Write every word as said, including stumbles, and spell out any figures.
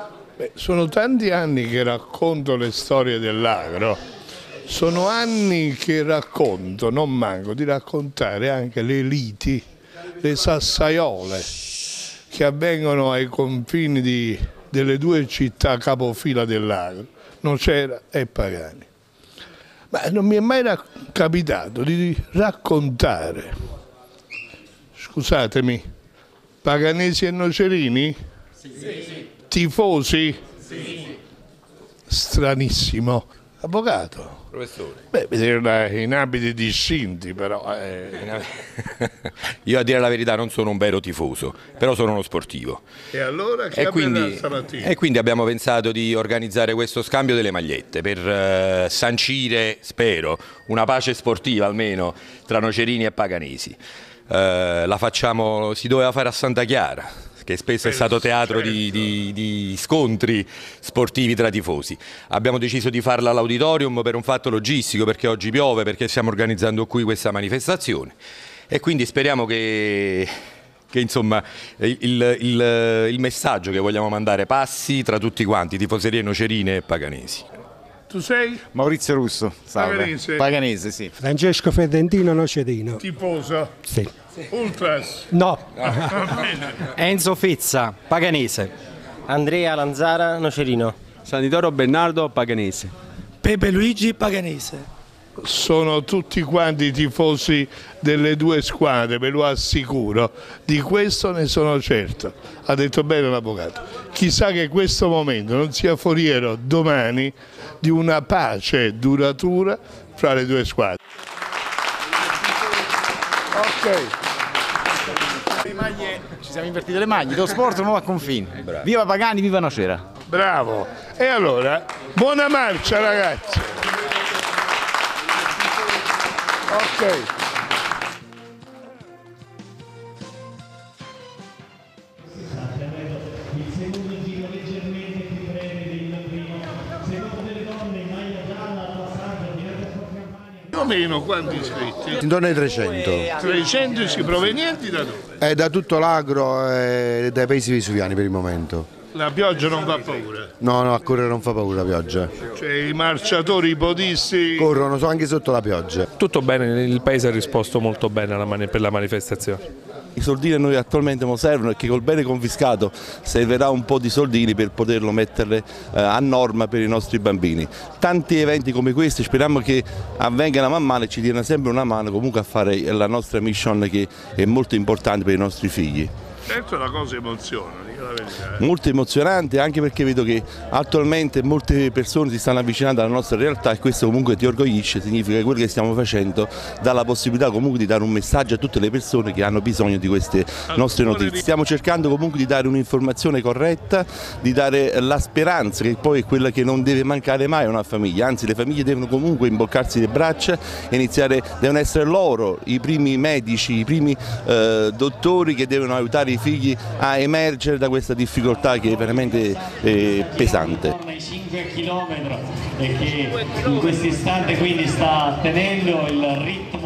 Beh, sono tanti anni che racconto le storie dell'agro, sono anni che racconto, non manco di raccontare anche le liti, le sassaiole che avvengono ai confini di, delle due città capofila dell'agro, Nocera e Pagani. Ma non mi è mai capitato di raccontare, scusatemi, paganesi e nocerini? Sì. Sì. Tifosi? Sì. Stranissimo. Avvocato? Professore. Beh, vederla in abiti distinti però. Eh. Io a dire la verità non sono un vero tifoso, però sono uno sportivo. E allora che e quindi, stamattina? E quindi abbiamo pensato di organizzare questo scambio delle magliette per eh, sancire, spero, una pace sportiva almeno tra nocerini e paganesi. Eh, la facciamo, si doveva fare a Santa Chiara, che spesso è stato teatro di, di, di scontri sportivi tra tifosi. Abbiamo deciso di farla all'auditorium per un fatto logistico, perché oggi piove, perché stiamo organizzando qui questa manifestazione e quindi speriamo che, che insomma, il, il, il messaggio che vogliamo mandare passi tra tutti quanti, tifoserie nocerine e paganesi. Tu sei? Maurizio Russo, salve. Paganese? Paganese, sì. Francesco Fedentino Nocerino. Tifoso? Sì. Ultras? No. Enzo Fezza, paganese. Andrea Lanzara, nocerino. Santidoro Bernardo, paganese. Pepe Luigi, paganese. Sono tutti quanti tifosi delle due squadre, ve lo assicuro, di questo ne sono certo. Ha detto bene l'avvocato. Chissà che questo momento non sia foriero domani di una pace duratura fra le due squadre. Ok. Ci siamo invertiti le maglie, lo sport non va a confini. Viva Pagani, viva Nocera. Bravo. E allora, buona marcia ragazzi. Ok. Più o meno quanti iscritti? Intorno ai trecento. trecento provenienti da dove? È da tutto l'agro e dai paesi vesuviani per il momento. La pioggia non fa paura? No, no, a correre non fa paura la pioggia. Cioè i marciatori, i podisti... Corrono so anche sotto la pioggia. Tutto bene, il paese ha risposto molto bene alla mani per la manifestazione. I soldini a noi attualmente non servono e che col bene confiscato servirà un po' di soldini per poterlo mettere eh, a norma per i nostri bambini. Tanti eventi come questi speriamo che avvengano man mano e ci diano sempre una mano comunque a fare la nostra mission che è molto importante per i nostri figli. Certo la cosa emoziona, dico la verità. Eh. Molto emozionante anche perché vedo che attualmente molte persone si stanno avvicinando alla nostra realtà e questo comunque ti orgoglisce, significa che quello che stiamo facendo dà la possibilità comunque di dare un messaggio a tutte le persone che hanno bisogno di queste nostre notizie. Stiamo cercando comunque di dare un'informazione corretta, di dare la speranza che poi è quella che non deve mancare mai a una famiglia, anzi le famiglie devono comunque imboccarsi le braccia e iniziare, devono essere loro i primi medici, i primi eh, dottori che devono aiutare i figli a emergere da questa difficoltà che è veramente eh, pesante. cinque chilometri e che in questo istante quindi sta tenendo il ritmo.